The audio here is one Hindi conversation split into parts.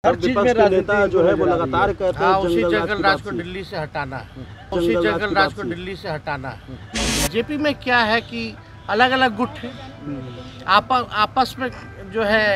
हर चीज में नेता जो है वो लगातार कहते हैं उसी जंगल राज को दिल्ली से हटाना है, उसी जंगल राज को दिल्ली से हटाना है। बीजेपी में क्या है कि अलग अलग गुट है, आपस में जो है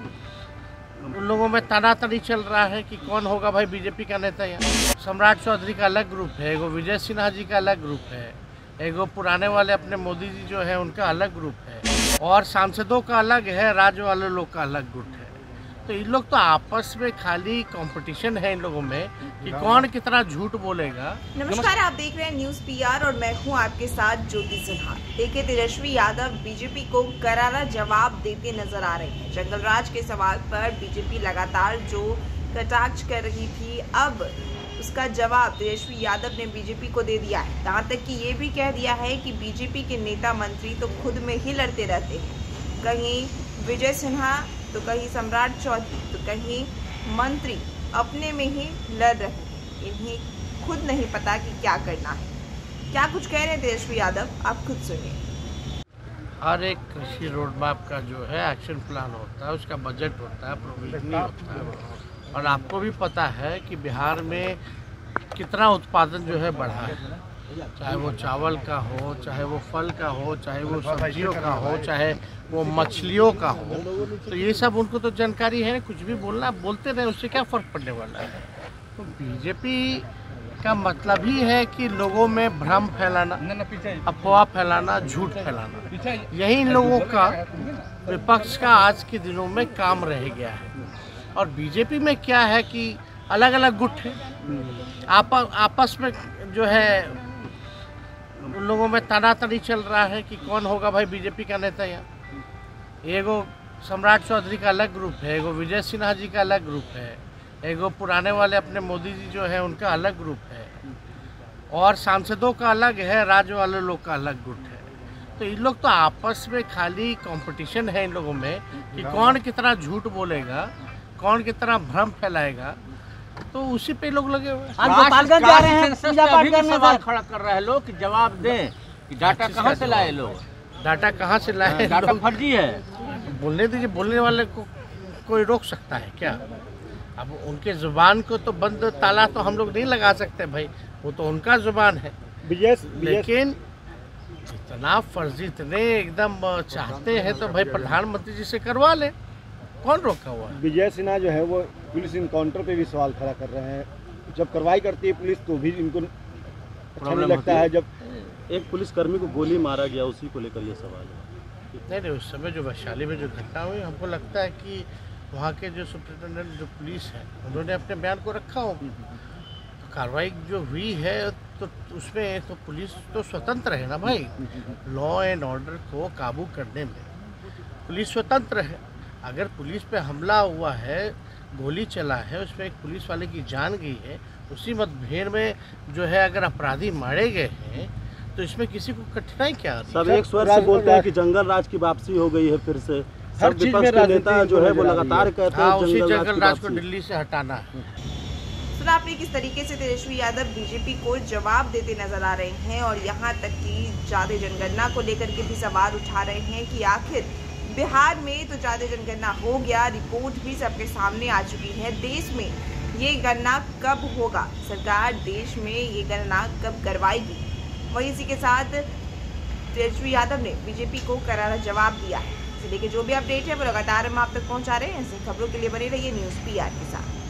उन लोगों में तनातनी चल रहा है कि कौन होगा भाई बीजेपी का नेता। यहाँ सम्राट चौधरी का अलग ग्रुप है, एगो विजय सिन्हा जी का अलग ग्रुप है, एगो पुराने वाले अपने मोदी जी जो है उनका अलग ग्रुप है, और सांसदों का अलग है, राज्य वाले लोग का अलग ग्रुप है। तो इन लोग तो आपस में खाली कंपटीशन है इन लोगों में कि कौन कितना झूठ बोलेगा। नमस्कार, आप देख रहे हैं न्यूज़ पीआर और मैं हूं आपके साथ ज्योति सिन्हा। देखिए, तेजस्वी यादव बीजेपी को करारा जवाब देते नजर आ रहे हैं। जंगल राज के सवाल पर बीजेपी लगातार जो कटाक्ष कर रही थी, अब उसका जवाब तेजस्वी यादव ने बीजेपी को दे दिया है। यहाँ तक कि ये भी कह दिया है कि बीजेपी के नेता मंत्री तो खुद में ही लड़ते रहते हैं, कहीं विजय सिन्हा तो कहीं सम्राट चौधरी तो कहीं मंत्री अपने में ही लड़ रहे हैं। इन्हें खुद नहीं पता कि क्या करना है। क्या कुछ कह रहे हैं तेजस्वी यादव, आप खुद सुनिए। हर एक कृषि रोड मैप का जो है एक्शन प्लान होता है, उसका बजट होता है, प्रोविजनिंग होता है, और आपको भी पता है कि बिहार में कितना उत्पादन जो है बढ़ा है, चाहे वो चावल का हो, चाहे वो फल का हो, चाहे वो सब्जियों का हो, चाहे वो मछलियों का हो। तो ये सब उनको तो जानकारी है, कुछ भी बोलना बोलते रहे, उससे क्या फ़र्क पड़ने वाला है। तो बीजेपी का मतलब ही है कि लोगों में भ्रम फैलाना, अफवाह फैलाना, झूठ फैलाना। यही इन लोगों का विपक्ष का आज के दिनों में काम रह गया है। और बीजेपी में क्या है कि अलग अलग गुट है, आपस में जो है उन लोगों में तनातनी चल रहा है कि कौन होगा भाई बीजेपी का नेता। यहाँ एगो सम्राट चौधरी का अलग ग्रुप है, एगो विजय सिन्हा जी का अलग ग्रुप है, एगो पुराने वाले अपने मोदी जी जो है उनका अलग ग्रुप है, और सांसदों का अलग है, राज्य वाले लोग का अलग ग्रुप है। तो इन लोग तो आपस में खाली कंपटीशन है इन लोगों में कि कौन कितना झूठ बोलेगा, कौन कितना भ्रम फैलाएगा। तो उसी पे लोग लगे हुए आज गोपालगंज जा रहे हैं, पूजा पाठ करने सवाल खड़ा कर रहे हैं लोग कि जवाब दें कि डाटा कहाँ से लाए लोग, डाटा कहाँ से लाए, डाटा फर्जी है। बोलने दीजिए, बोलने वाले को कोई रोक सकता है क्या? अब उनके जुबान को तो बंद ताला तो हम लोग नहीं लगा सकते भाई, वो तो उनका जुबान है। लेकिन इतना फर्जी, इतने एकदम चाहते हैं तो भाई प्रधानमंत्री जी से करवा ले, कौन रोका हुआ है? विजय सिन्हा जो है वो पुलिस इनकाउंटर पे भी सवाल खड़ा कर रहे हैं। जब कार्रवाई करती है पुलिस तो भी इनको अच्छा नहीं लगता है। जब एक पुलिसकर्मी को गोली मारा गया, उसी को लेकर ये सवाल है। नहीं, उस समय जो वैशाली में जो घटना हुई, हमको लगता है कि वहाँ के जो सुप्रिंटेंडेंट जो पुलिस है उन्होंने अपने बयान को रखा हो। तो कार्रवाई जो हुई है तो उसमें तो पुलिस तो स्वतंत्र है ना भाई, लॉ एंड ऑर्डर को काबू करने में पुलिस स्वतंत्र है। अगर पुलिस पे हमला हुआ है, गोली चला है, उसमें एक पुलिस वाले की जान गई है, उसी मतभेद में जो है अगर अपराधी मारे गए हैं तो इसमें किसी को कठिनाई क्या आ रही है? सब एक स्वर से बोलते हैं कि जंगल राज की वापसी हो गई है फिर से। हर विपक्ष के नेता जो है वो लगातार कहते हैं उसी जंगल राज को दिल्ली से हटाना है। सुना आपने किस तरीके से तेजस्वी यादव बीजेपी को जवाब देते नजर आ रहे हैं, और यहाँ तक कि जाति जनगणना को लेकर के भी सवाल उठा रहे हैं कि आखिर बिहार में तो जाति जनगणना हो गया, रिपोर्ट भी सबके सामने आ चुकी है। देश में ये गणना कब होगा, सरकार देश में ये गणना कब करवाएगी? वहीं इसी के साथ तेजस्वी यादव ने बीजेपी को करारा जवाब दिया है। इसे लेकर जो भी अपडेट है वो लगातार हम आप तक पहुंचा रहे हैं। ऐसी खबरों के लिए बने रहिए न्यूज़ पीआर के साथ।